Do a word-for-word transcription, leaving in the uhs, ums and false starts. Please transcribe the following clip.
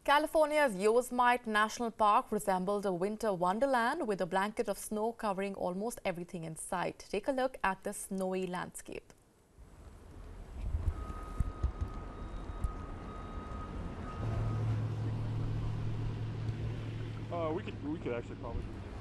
California's Yosemite National Park resembled a winter wonderland with a blanket of snow covering almost everything in sight. Take a look at this snowy landscape. Uh, we could we could actually probably.